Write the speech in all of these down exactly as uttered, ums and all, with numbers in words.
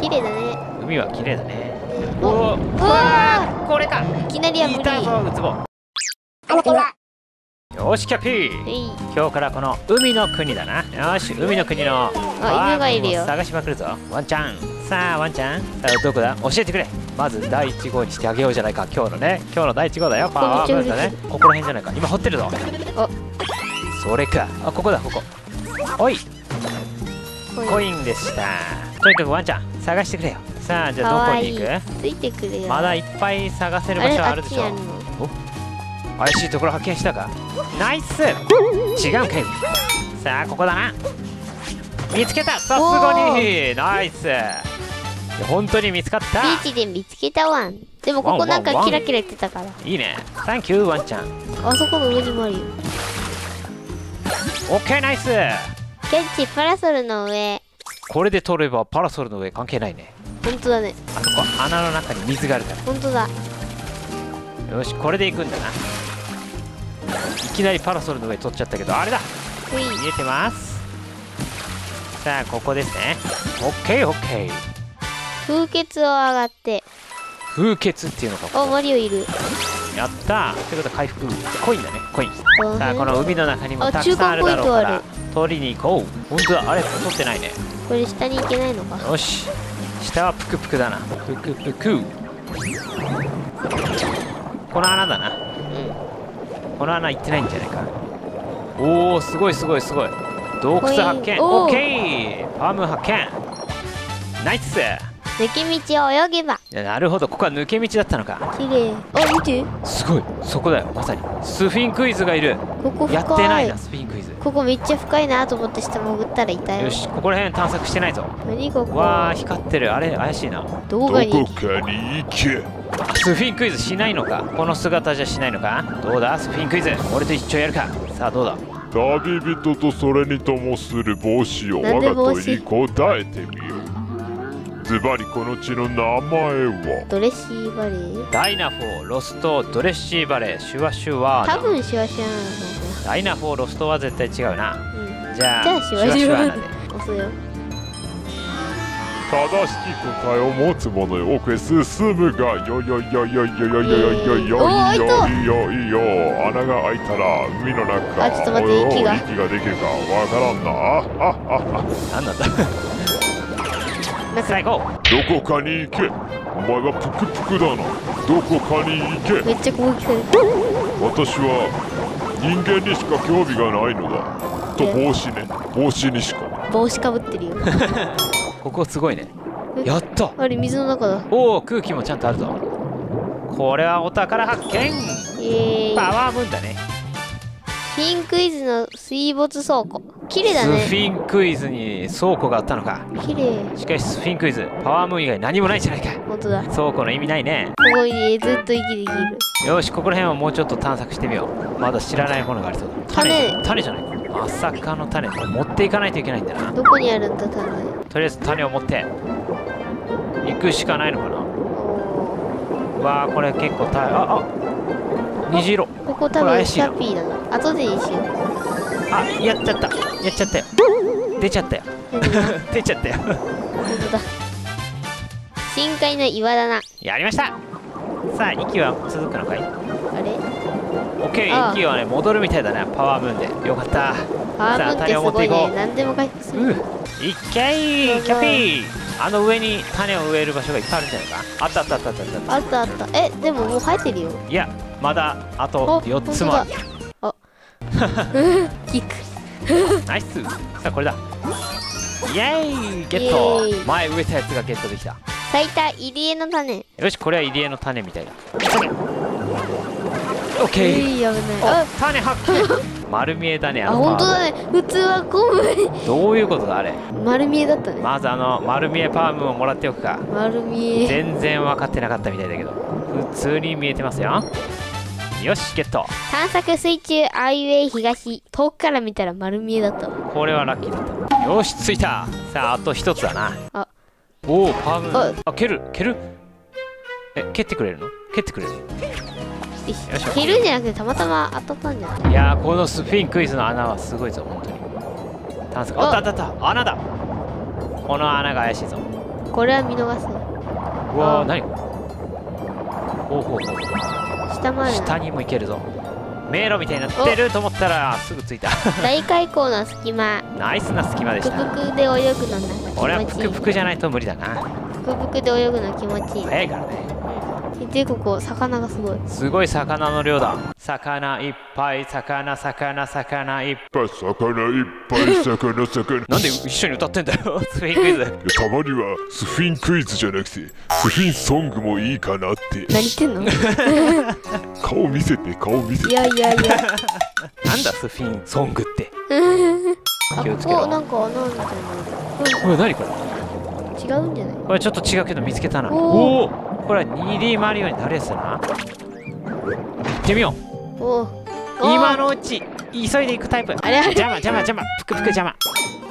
綺麗だね。 海は綺麗だね。 おおお、うわー、これか。 いきなりは無理。 いたぞ、ウツボ。よしキャピー、 えい。 今日からこの海の国だな。よし、海の国のあ、犬がいるよ。 探しまくるぞ、ワンちゃん。さあワンちゃん、さあどこだ、教えてくれ。まず第一号にしてあげようじゃないか。今日のね、今日の第一号だよ。パワームーンだね。ここら辺じゃないか。今掘ってるぞ。 お、 それか。あ、ここだ、ここ。おい、コインでした。とにかくワンちゃん探してくれよ。さあじゃあどこに行く？ ついてくるよ。 まだいっぱい探せる場所あるでしょ。お、怪しいところ発見したか。ナイス。違うんかい。さあここだな。見つけた。さすがにナイス。本当に見つかった。 ビーチで見つけたワン。でもここなんかキラキラ言ってたから。 いいね。サンキューワンちゃん。 あそこの上にもあるよ。 オッケーナイス。 キャッチパラソルの上。 これで取ればパラソルの上関係ないね。 本当だね。 あそこ穴の中に水があるから。 本当だ。 よし、これで行くんだな。いきなりパラソルの上取っちゃったけど、あれだ。見えてます。さあここですね。オッケーオッケー。 風穴を上がって。 風穴っていうのか。 お、マリオいる。 やったー。ってことは回復コインだね、コイン。さあこの海の中にもたくさんあるだろうから取りに行こう。本当だ、あれ取ってないね。 これ下に行けないのか。 よし、下はプクプクだな。プクプク。この穴だな。うん、この穴行ってないんじゃないか。おお、すごいすごいすごい。洞窟発見。オッケー。ファーム発見。ナイス。 抜け道を泳げば。 なるほど、ここは抜け道だったのか。 綺麗。あ、見て。 すごい、そこだよ、まさに。スフィンクイズがいる。 ここ深い。 やってないな、スフィンクイズ。 ここめっちゃ深いなと思って下潜ったらいたよ。 よし、ここら辺探索してないぞ。 何ここ。 わあ、光ってる。あれ怪しいな。 動画にどこかに行け。 スフィンクイズしないのか。この姿じゃしないのか。どうだスフィンクイズ、俺と一緒やるか。さあどうだ。 旅人とそれにともする帽子を我が問いに答えてみよう。ズバリこの地の名前は。 ドレッシーバレー。 ダイナフォー、ロスト、ドレッシーバレー、シュワシュワーナ。 多分シュワシュワーナ。 ダイナフォー、ロストは絶対違うな。 うん、 じゃあじゃあシュワシュワーナで押すよ。 正しき答えを持つ者よ、奥へ進むがよよよよよよよよよよよよよよよ。穴が開いたら海の中。 あ、ちょっと待って、息が息ができるかわからんな。あああ。 なんなんだ。さあ行こう。どこかに行け。お前はプクプクだな。どこかに行け。 めっちゃ攻撃される。 私は人間にしか興味がないのだ。と帽子ね。帽子にしか。 帽子かぶってるよ。 ここすごいね。やった。 あれ水の中だ。 おお、空気もちゃんとあるぞ。これはお宝発見。 イエーイ。 パワームーンだね。 スフィンクイズの水没倉庫。綺麗だね。 スフィンクイズに倉庫があったのか。 綺麗。 しかしスフィンクイズ、パワームーン以外何もないじゃないか。 本当だ。 倉庫の意味ないね。 ここにずっと息できる。 よし、ここら辺はもうちょっと探索してみよう。まだ知らないものがありそうだ。種、種じゃないか。まさかの種。持っていかないといけないんだな。 どこにあるんだ種。 とりあえず種を持って行くしかないのかな。わあ、これ結構大変。ああ、虹色。 ここ多分シャピーだな。後でにしよう。 あ、やっちゃった。やっちゃったよ。出ちゃったよ。出ちゃったよ。 本当だ。深海の岩だな。 やりました。さあ、息は続くのかい。 あれオッケー、息はね、戻るみたいだね。パワームーンで。よかった。 パワームーンってすごいね。何でも回復する。 いっけい、キャピー。あの上に種を植える場所がいっぱいあるんじゃないか。あったあったあったあったあったあった。え、でももう生えてるよ。 いや、まだあとよっつもある。 あ、キック。 ナイス。さあこれだ。イエーイ、ゲット。前植えたやつがゲットできた。 咲いた入り江の種。 よし、これは入り江の種みたいだ。オッケー。 危ない。あ、 種発見。丸見えだね。 あ、本当だね。普通はゴム。 どういうことだあれ。 丸見えだったね。 まずあの丸見えパワームーンをもらっておくか。 丸見え。 全然分かってなかったみたいだけど、普通に見えてますよ。よし、ゲット。 探索水中アイウェイ東。遠くから見たら丸見えだったわ。 これはラッキーだった。よし、着いた。さあ、あと一つだな。 あ、 おお、パワームーン。あ、蹴る蹴る。え、蹴ってくれるの。蹴ってくれる。 よし、蹴るんじゃなくてたまたま当たったんじゃない。 いやー、このスフィンクイズの穴はすごいぞ、本当に。探索。あったあったあった。穴だ。この穴が怪しいぞ。 これは見逃すわ。 うわー、何？ほうほうほう。 下もあるな。 下にも行けるぞ。迷路みたいになってると思ったらすぐ着いた。 大開口の隙間。 ナイスな隙間でぷくした。 ぷくで泳ぐのなんか気俺は持ちいい。 プクプクじゃないと無理だな。 ぷくぷくで泳ぐの気持ちいい。 早いからね。 で、ここ魚がすごい。 すごい魚の量だ。魚いっぱい、魚魚魚いっぱい。 魚いっぱい魚魚。 なんで一緒に歌ってんだよ。スフィンクイズ。 いやたまにはスフィンクイズじゃなくてスフィンソングもいいかなって。 何言ってんの？ 顔見せて顔見せて。 いやいやいや。 なんだスフィンソングって。 あ、 気をつけろ。 ここなんか穴みたいな。 これ何これ？ 違うんじゃない？ これちょっと違うけど見つけたな。 おおお。これは ツーディー マリオになるやつだな。行ってみよう。 おお。 今のうち急いでいくタイプ。 あれあれ邪魔邪魔邪魔。ぷくぷく邪魔。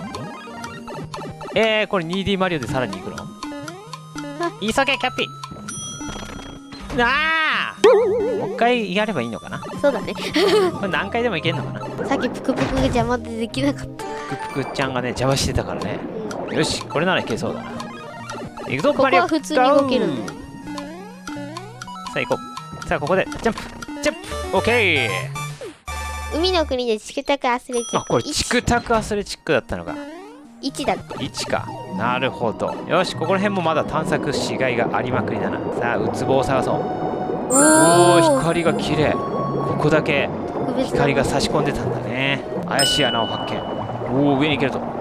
えー、これ ツーディー マリオでさらに行くの？急げキャッピー。なあ。もう一回やればいいのかな？ そうだね。 これ何回でもいけんのかな？ さっきぷくぷくが邪魔でできなかった。 ぷくぷくちゃんがね邪魔してたからね。よし、これならいけそうだな。行くぞここマリオ。 は普通に動けるの。 さあ行こう。さあここでジャンプジャンプ。オッケー。 海の国でチクタクアスレチック。 あ、これチクタクアスレチックだったのか。 いちだって。 いちか。なるほど。よし、ここら辺もまだ探索しがいがありまくりだな。さあウツボを探そう。おお、光が綺麗。ここだけ特別な光が差し込んでたんだね。怪しい穴を発見。おお、上に行けると。 お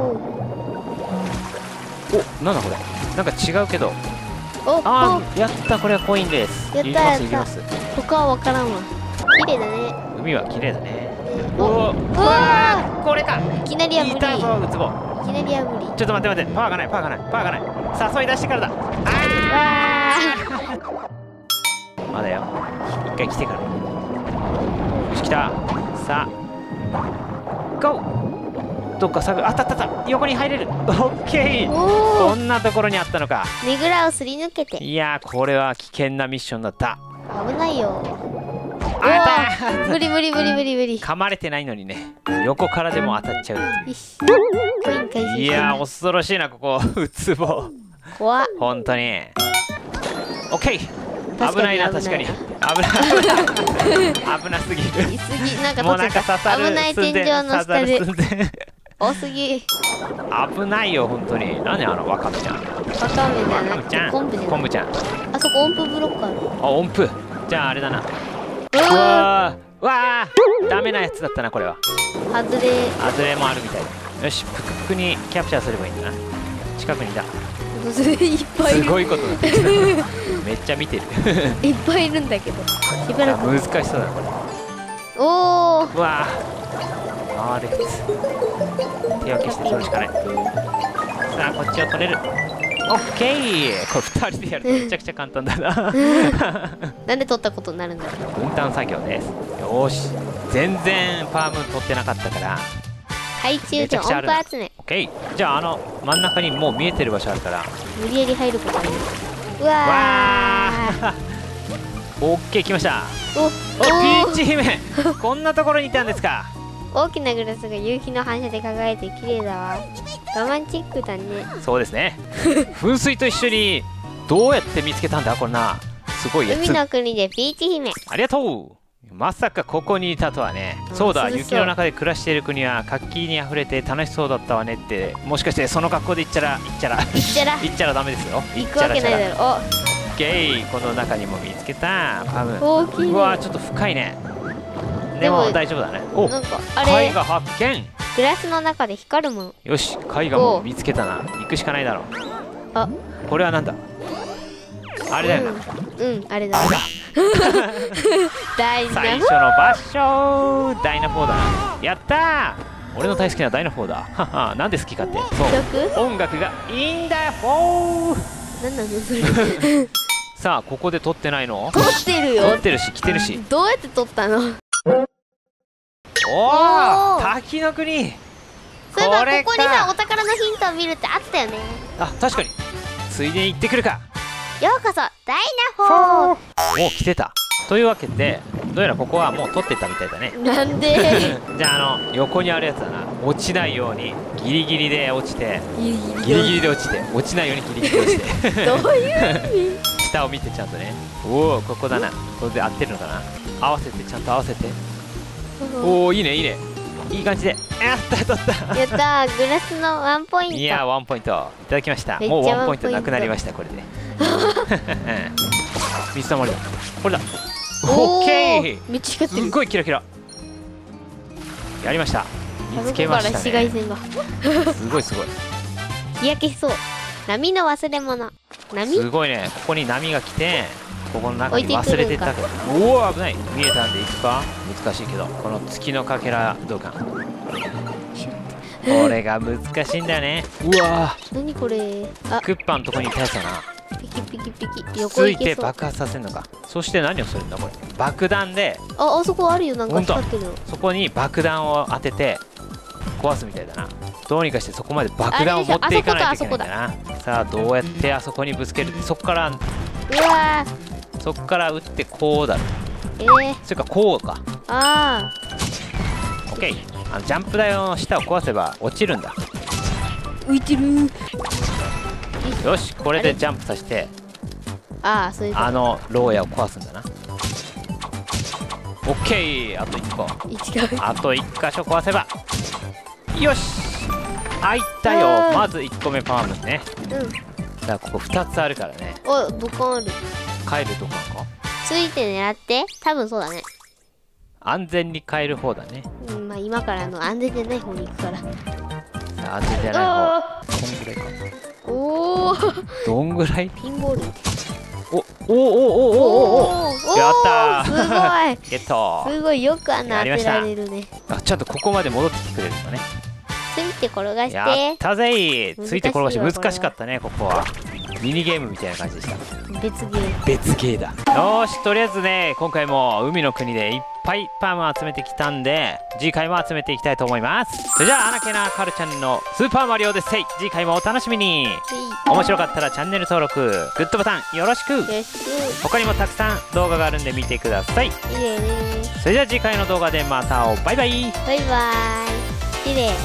お、なんだこれ。なんか違うけど。 おあー、やった、これはコインです。 やった行きます行きやったます。 ここはわからんわ。綺麗だね。 海は綺麗だね。 おおお、 ううわー、これか。 いきなりは無理。 いたぞウツボ。 いきなりは無理。 ちょっと待って待って、パワーがないパワーがないパワーがない。誘い出してからだ。あわー、まだよ。一回来てから。よし、来た。さあゴー。どっか探る。あったあったあった。横に入れる。オッケー。 ーおお。 こんなところにあったのか。 ねぐらをすり抜けて。 いやー、これは危険なミッションだった。 危ないよ。 あやったー。 無理無理無理無理無理。 噛まれてないのにね、横からでも当たっちゃうってよし。コイン回収いう。いやー、恐ろしいなここ。ウツボ。 怖っ。 本当に。オッケー。 確かに危ないな、確かに。危ない。危なすぎる。 いすぎなんかもうなん取ってた。 か刺さる。 危ない天井の下で刺さる寸前。 多すぎ。 危ないよ、本当に。何あのワカメちゃん。 わかめじゃなくてワカメちゃん。 昆布じゃない。 昆布ちゃん。 あそこ音符ブロックある。 あ、音符。じゃああれだな。 ううわわー。わー。ダメなやつだったな、これは。 ー外れ。 外れもあるみたいだ。よし、ぷくぷくにキャプチャーすればいいんだな。近くにいた。 外れいっぱいいる。 すごいことになってきた。めっちゃ見てる。 いっぱいいるんだけど。しばらく。 難しそうだこれ。 おお。 うわあ、回るやつ。手分けして取るしかない。さあ、こっちを取れる。オッケー。これふたりでやるとめちゃくちゃ簡単だな。 なんで取ったことになるんだろう。 分担作業です。よーし。全然パーム取ってなかったから。 懐中電音符集め。 オッケー。じゃあ、あの真ん中にもう見えてる場所あるから。 無理やり入ることある。うわわー。オッケー、来ました。 ー。おお、ピーチ姫。こんなところにいたんですか。 大きなグラスが夕日の反射で輝いて綺麗だわ。ロマンチックだね。 そうですね。噴水と一緒にどうやって見つけたんだこんなすごいやつ。 海の国でピーチ姫。 ありがとう。まさかここにいたとはね。 うんそうだ、 そうそう雪の中で暮らしている国は活気にあふれて楽しそうだったわねって。もしかしてその格好で言っちゃら言っちゃらいっちゃら言っちゃらダメですよ。 行くわけないだろ。 オッケー。この中にも見つけたパム。 お大きいね。 うわー、ちょっと深いね。ででもも大丈夫だね。お、 なんかあれ貝が発見。 グラスの中で光るもの。 よし、貝がもう見つけたな。行くしかないだろう。 あ、 これはなんだ。あれだよな。 うん、うん、あれだ。大事な。 最初の場所ダイナフォーだな。やったー。俺の大好きなダイナフォーだ。はは、なんで好きかって。そう、 曲？ 音楽がいいんだよ。フォー。 なんなのそれ。 さあ、ここで撮ってないの？ 撮ってるよ。 撮ってるし、来てるし。 どうやって撮ったの？ おおー、 お、滝の国。 そういえばこれかここにさお宝のヒントを見るってあったよね。 あ、確かに。ついでに行ってくるか。 ようこそダイナフォー。 もう来てた。というわけで、 どうやらここはもう取ってったみたいだね。 なんでじゃああの横にあるやつだな、落ちないようにギリギリで落ちて、 ギリギリギリギリで落ちて、落ちないようにギリギリで落ちてどういう意味下を見てちゃんとね。おお、ここだな。これで合ってるのかな。合わせて、ちゃんと合わせて。おお、いいねいいね、いい感じで。やった、取ったやったー、グラスのワンポイント。 いや、ワンポイントいただきました。 めっちゃもうワンポイントワンポイントなくなりました、これで。水たまりだ、これだ。 おオッケー、 めっちゃ光ってる。 すっごいキラキラ。やりました、見つけましたあそこから紫ね。 外線がすごいすごい、 日焼けしそう。波の忘れ物。波すごいね。ここに波が来て、ここの中に忘れてったけど、おお、危ない。見えたんで行くか。難しいけど、この月のかけらどうか。これが難しいんだよね。うわ何これ。あ、 クッパのとこにいたやつだな。 ピキピキピキ。 つ横い行けそう。 て爆発させるのか。そして何をするんだこれ。爆弾であ、あそこあるよ、なんか光ってるの。 そこに爆弾を当てて壊すみたいだな。どうにかしてそこまで爆弾を持っていかないといけないんだな。さあ、どうやってあそこにぶつける。そこからうわそこから撃ってこうだろ。 ー、えー、 それかこうか。 あオッケー。あのジャンプ台の下を壊せば落ちるんだ。 ー、浮いてる。 よし、これでジャンプさせてああ、そういうこあの牢屋を壊すんだな。オッケー。あといっこ、 と。違う。 あといっ箇所壊せばよし、開いたよ。 あーまずいっこめパワームね。 うん。 だからここふたつあるからね。 お、土管ある。 帰るとこなのか。 ついて狙って。多分そうだね。 安全に帰る方だね。 うん、まあ今からの安全じゃない方に行くから。 さあ、安全じゃないあ方。こんぐらいか。 おお、 どんぐらい。 ピンボール。 おおおおおおおお、やったーすごい。 ゲットすごいよくあんな当てやりましたられるね。 あ、ちゃんとここまで戻ってきてくれるんだね。 ついて転がしやってたぜー。 難しいわついて転がしこれは難しかったね。ここはミニゲームみたいな感じでした。 別ゲーム。 別ゲーだ。よーし、とりあえずね、今回も海の国でいっぱいパームを集めてきたんで、次回も集めていきたいと思います。それじゃあ、アナケナカルちゃんのスーパーマリオでせい、次回もお楽しみに。面白かったらチャンネル登録、グッドボタンよろしく。 よし。 他にもたくさん動画があるんで見てください。 いいね。 それじゃあ次回の動画でまた会おう。バイバイ。 バイバイ。綺麗。